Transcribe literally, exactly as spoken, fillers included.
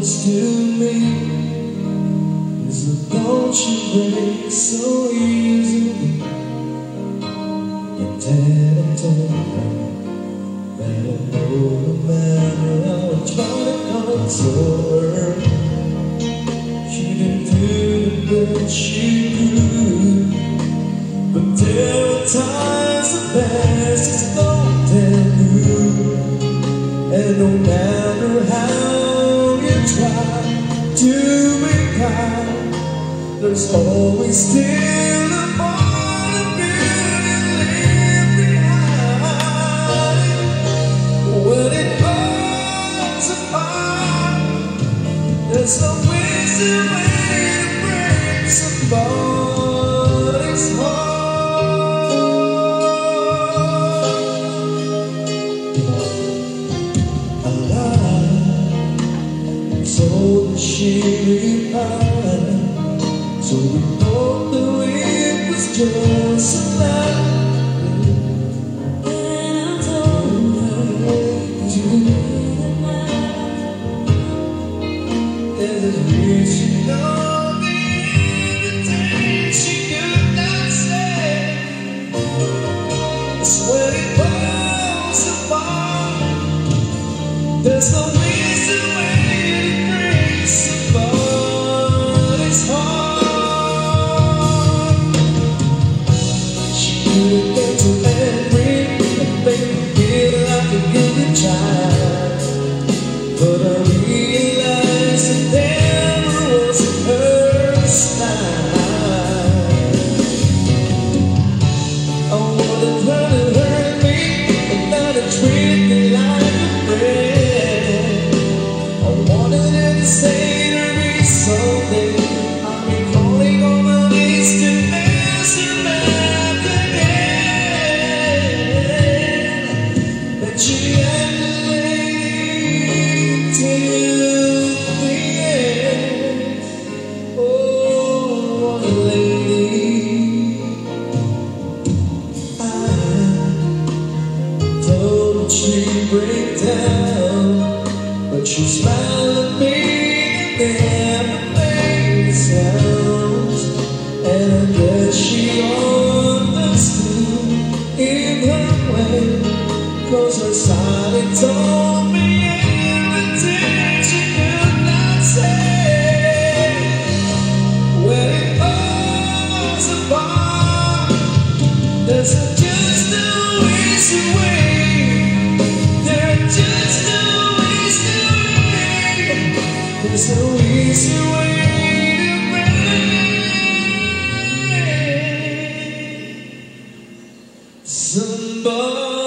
close to me is the thought you break so easily. And then I told her that I know no matter how I try to console her, she didn't do the best she could. But there are times the past is gone and new, and no matter how you try to be kind, there's always still a part of you you leave behind. When it falls apart, there's no easy way to break somebody's heart. So she replied, so we thought that it was just a lie. And I told her to leave it now. There's a reason on the everything she could not say. It's when it falls apart, there's no reason way. Somebody's heart. She couldn't get to everything and make me feel like a guilty child, but I realized it never was her style. I wanted her to hurt me and not to treat me like a friend. I wanted her to say someday I'll be calling on my knees to miss her back again. But she had to wait till the end. Oh, what a lady. I told her she'd break down, but she smiled at me and sounds, and I guess she understood in her way, 'cause her side told me everything she could not say. When it falls apart, there's just no easy way. There's just no easy way. There's no easy way. Somebody